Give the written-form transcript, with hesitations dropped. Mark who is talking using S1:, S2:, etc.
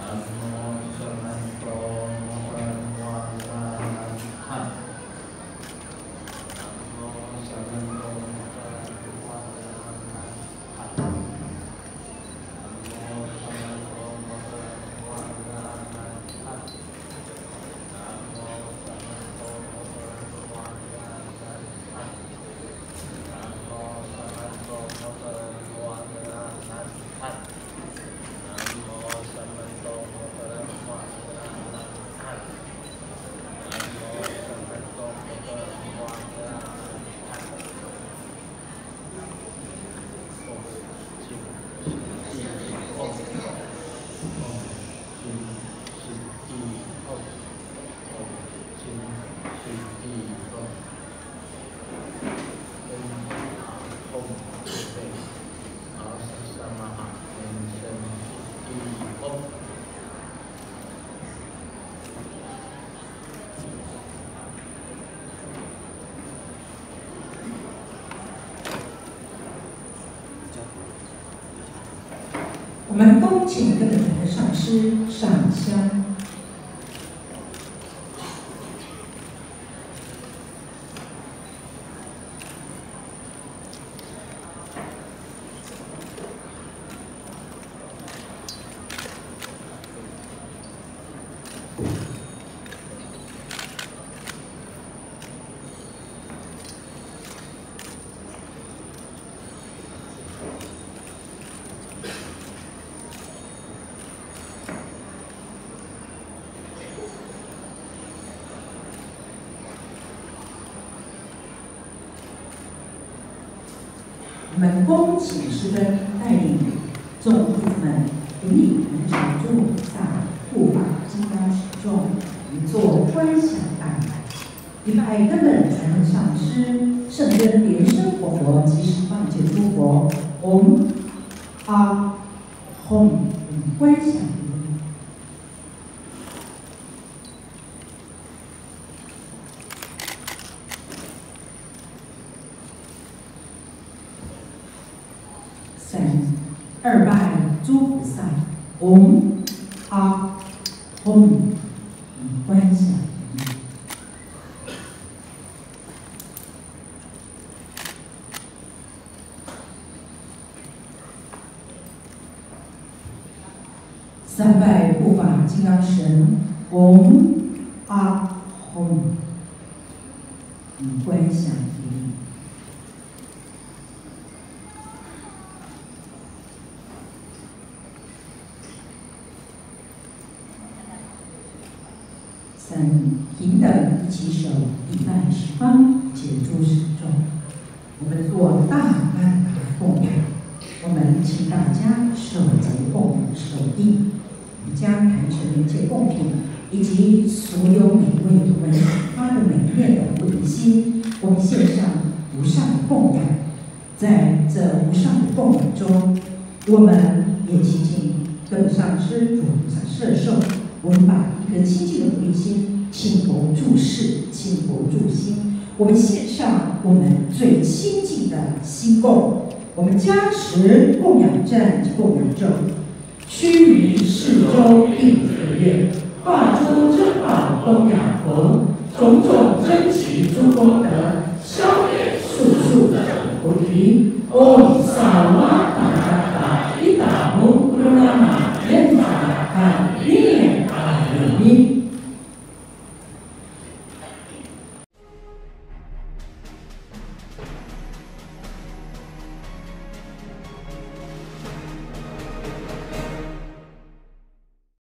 S1: 我们恭请各位的上师上香。我们恭请师尊带领众弟子们一力能常住菩萨护法金刚持中，一座观想案，一派根本传承上师圣根莲生活佛及时放见诸佛，唵阿吽观想。二拜诸菩萨，唵阿吽观想。三拜护法金刚神，唵阿吽观想。三平等一起手，礼拜十方，解诸始终。我们做大曼达供养，我们请大家手结供养手印，将坛城连接供品以及所有每位我们发的每一念的菩提心，我们献上无上的供养。在这无上的供养中，我们也祈请跟上师主菩萨摄受。我们把一颗清净的菩提心请佛注释，请佛注心，我们献上我们最清净的心供，我们加持供养赞及供养咒，须臾世周应可愿，化诸珍宝供养佛，种种珍奇诸功德，消灭数数的菩提。唵